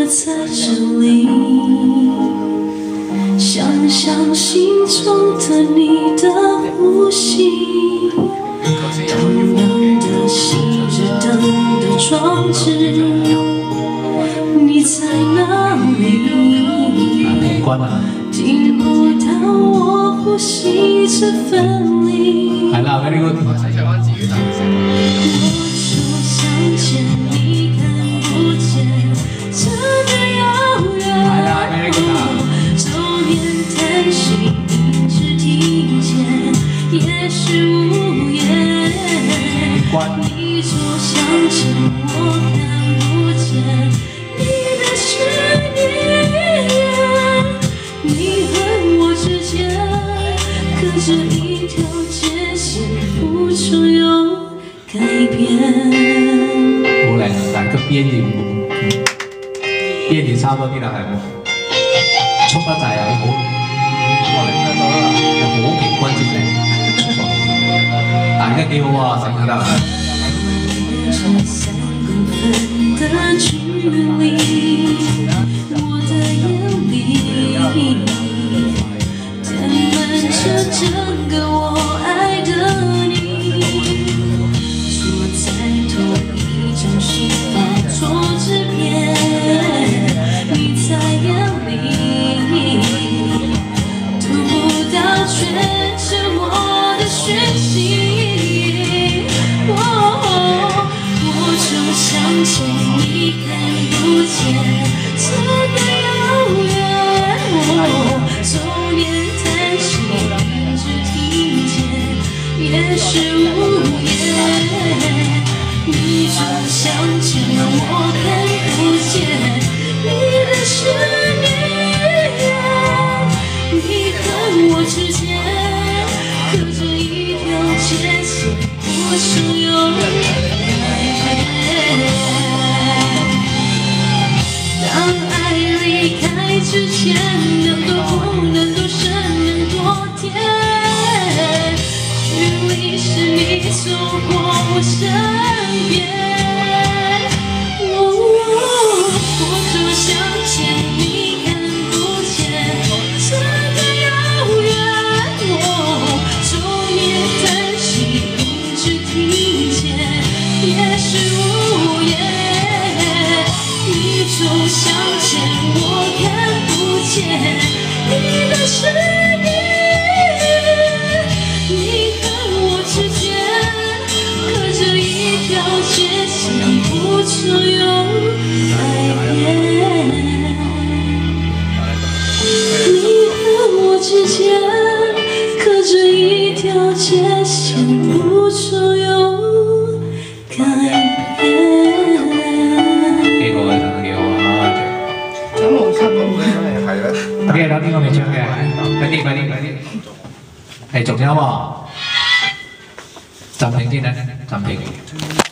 我在这里，想象心中的你的呼吸，同样的熄着灯的装置，你在哪里？听不到我呼吸着分离。 係啦，very good。 我说想见你看不见，真的遥远。 係啦，very good。 周年叹息，一直听见，也是无言。你说想见我看不见，你的思念，你和我之间隔着一条界线，无处有改变。 好靚啊，但係個邊緣差多啲啦，係冇速得滯啊，好平均之靚，但係而家幾好啊，整得。 這3公分的距離，我的眼裡填滿着整個我愛的你，坐在同一張書包桌之邊，你在眼裡讀不到全是我的訊息。我就想见你看不见，真的遥远。周年叹息，一直听见，也是无言。你就想见我看不见，你的思念，你和我之间隔着一条界线，我所有当爱离开之前，能多苦，能多深，能多甜。距离是你走过我身边。我就想见你看不见，真的遥远。周年叹息，一直听见，也是无言。你就想见我看不见，你的思念，你和我之间隔着一条界线，不处有改变。你和我之間隔着一條界線，不處有改變。 幾好啊，唱得幾好啊！ 咁冇出到嘅，係咧。 OK，等啲我未唱嘅，快啲，係續音喎，暫停先啦，暫停。